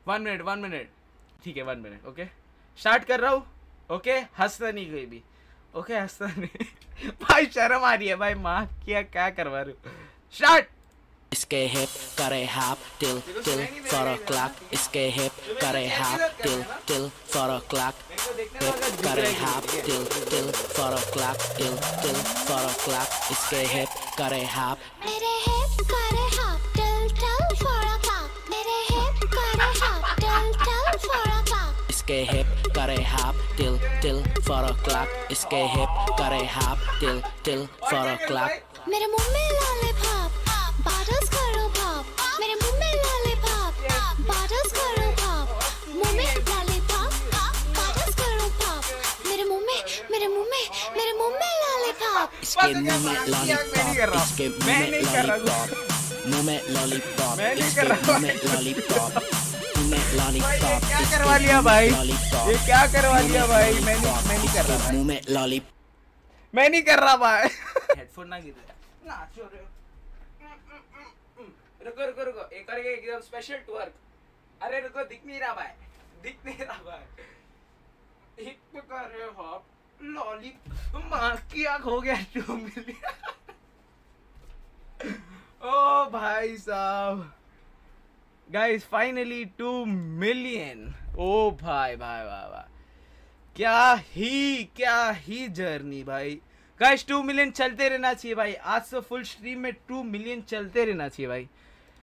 1 minute ठीक है 1 minute okay start कर रहा हूँ ओके हंसता नहीं कोई भी ओके हंसता नहीं भाई शर्म आ रही है भाई माँ क्या करवा रहे हो स्टार्ट इसके हिप करे हाप टिल टिल 4 o'clock इसके हिप करे hop till till 4 o'clock hip करे hop till till 4 o'clock till till 4 o'clock इसके हिप करे हाप मेरे हिप करे हाप टिल टिल 4 o'clock मेरे हिप करे हाप टिल टिल 4 o'clock इसके हिप करे हाप टिल टिल 4 o'clock इसके हिप करे हाप टिल टिल 4 o'clock मेरे मुंह में लॉलीपॉप बाटल्स करो पॉप मेरे मुंह में लॉलीपॉप बाटल्स करो पॉप मुंह में लॉलीपॉप बाटल्स करो पॉप मेरे मुंह में लॉलीपॉप इसके मुंह में लॉलीपॉप इसके मुंह में लॉलीपॉप इसके मुंह में लॉलीपॉप लॉलीपॉप क्या करवा लिया भाई ये क्या करवा लिया भाई मैं नहीं कर रहा मुंह में लॉलीपॉप मैं नहीं कर रहा भाई हेडफोन ना गिर ना छोड़ रुको एक करके एकदम स्पेशल टूर अरे रुको दिख नहीं रहा भाई एक पे कर रहे हो लॉली माँ की आँख हो गया 2 मिलियन ओ भाई साहब गाइस फाइनली 2 मिलियन ओ भाई वाह क्या ही जर्नी भाई गाइस 2 मिलियन चलते रहना चाहिए भाई आज से फुल स्ट्रीम में 2 मिलियन चलते रहना चाहिए भाई